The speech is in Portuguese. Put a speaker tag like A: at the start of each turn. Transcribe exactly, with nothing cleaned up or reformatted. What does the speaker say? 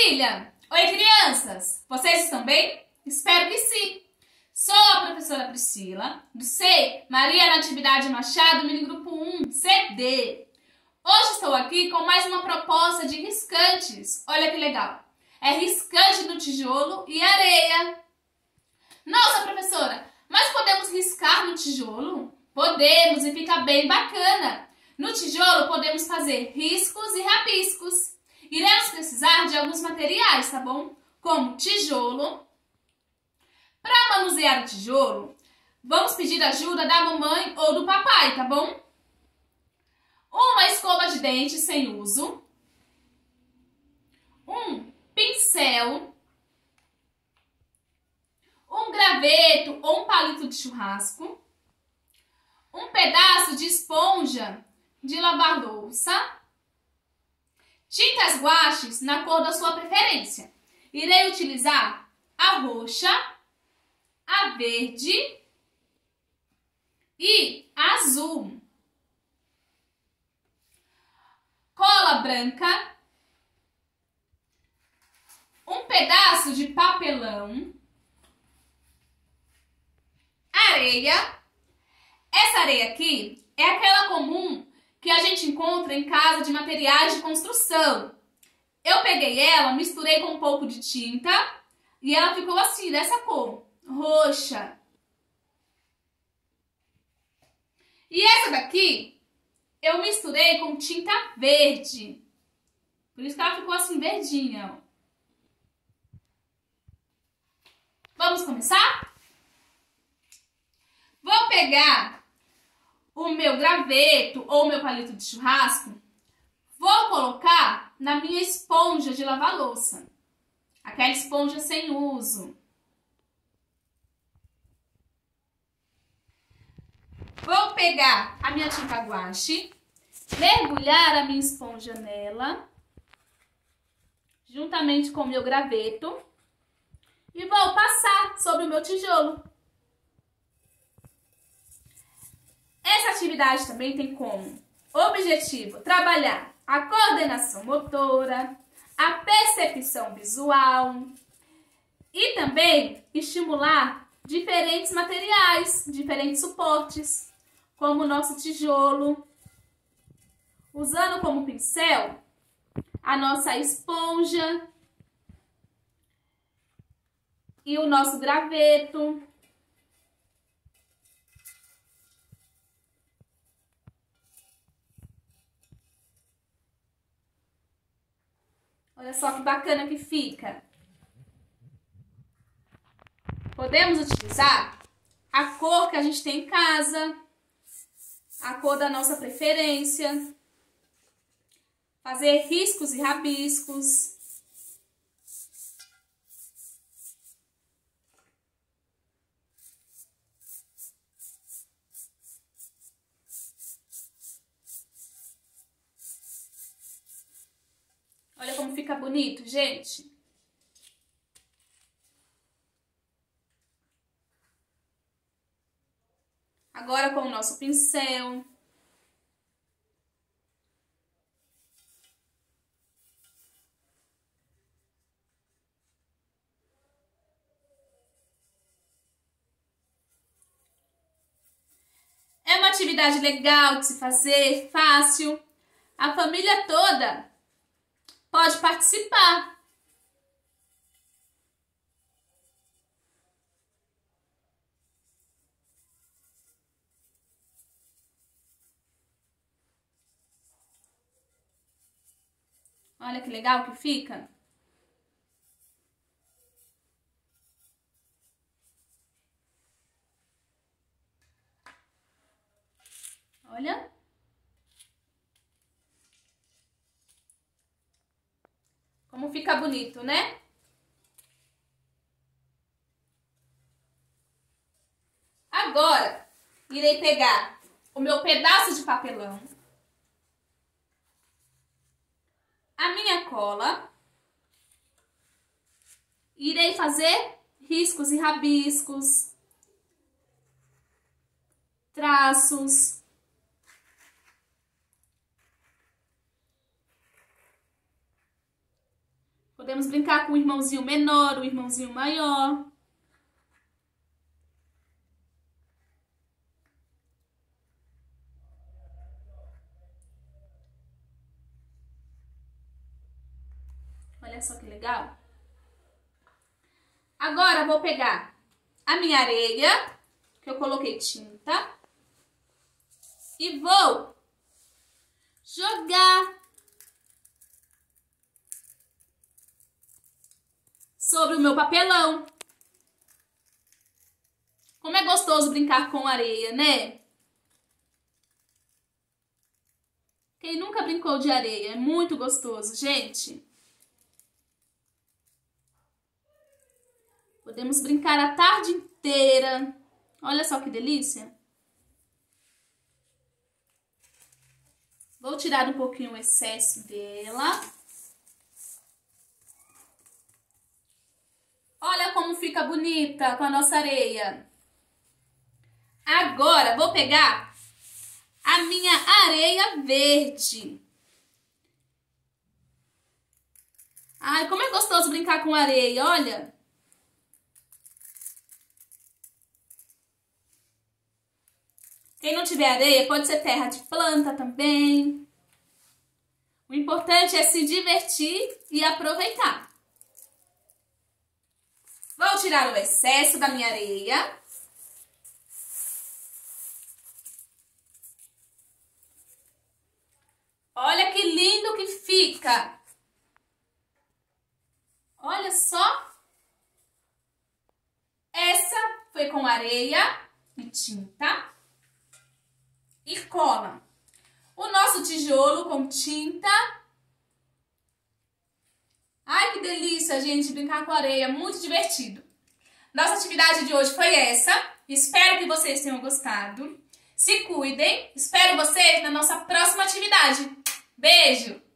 A: família! Oi, crianças! Vocês estão bem? Espero que sim! Sou a professora Priscila, do S E I Maria Natividade Machado, mini grupo um, C D. Hoje estou aqui com mais uma proposta de riscantes. Olha que legal! É riscante no tijolo e areia. Nossa, professora, mas podemos riscar no tijolo? Podemos, e fica bem bacana. No tijolo podemos fazer riscos e rabiscos. Iremos precisar de alguns materiais, tá bom? Como tijolo. Para manusear o tijolo, vamos pedir ajuda da mamãe ou do papai, tá bom? Uma escova de dente sem uso. Um pincel. Um graveto ou um palito de churrasco. Um pedaço de esponja de lavar louça. Tintas guaches na cor da sua preferência. Irei utilizar a roxa, a verde e a azul. Cola branca. Um pedaço de papelão. Areia. Essa areia aqui é aquela comum que a gente encontra em casa de materiais de construção. Eu peguei ela, misturei com um pouco de tinta e ela ficou assim, dessa cor, roxa. E essa daqui eu misturei com tinta verde. Por isso que ela ficou assim, verdinha. Vamos começar? Vou pegar o meu graveto ou o meu palito de churrasco, vou colocar na minha esponja de lavar louça. Aquela esponja sem uso. Vou pegar a minha tinta guache, mergulhar a minha esponja nela, juntamente com o meu graveto, e vou passar sobre o meu tijolo. Essa atividade também tem como objetivo trabalhar a coordenação motora, a percepção visual e também estimular diferentes materiais, diferentes suportes, como o nosso tijolo, usando como pincel a nossa esponja e o nosso graveto. Olha só que bacana que fica. Podemos utilizar a cor que a gente tem em casa, a cor da nossa preferência, fazer riscos e rabiscos. Olha como fica bonito, gente. Agora com o nosso pincel. É uma atividade legal de se fazer, fácil. A família toda pode participar. Olha que legal que fica. Olha. Como fica bonito, né? Agora, irei pegar o meu pedaço de papelão, a minha cola, irei fazer riscos e rabiscos, traços. Podemos brincar com o irmãozinho menor, o irmãozinho maior. Olha só que legal. Agora vou pegar a minha areia, que eu coloquei tinta, e vou jogar sobre o meu papelão. Como é gostoso brincar com areia, né? Quem nunca brincou de areia? É muito gostoso, gente. Podemos brincar a tarde inteira. Olha só que delícia. Vou tirar um pouquinho o excesso dela. Olha como fica bonita com a nossa areia. Agora, vou pegar a minha areia verde. Ai, como é gostoso brincar com areia, olha. Quem não tiver areia, pode ser terra de planta também. O importante é se divertir e aproveitar. Vou tirar o excesso da minha areia. Olha que lindo que fica. Olha só. Essa foi com areia e tinta e cola. O nosso tijolo com tinta. Ai, que delícia, gente, brincar com areia, muito divertido. Nossa atividade de hoje foi essa. Espero que vocês tenham gostado. Se cuidem. Espero vocês na nossa próxima atividade. Beijo!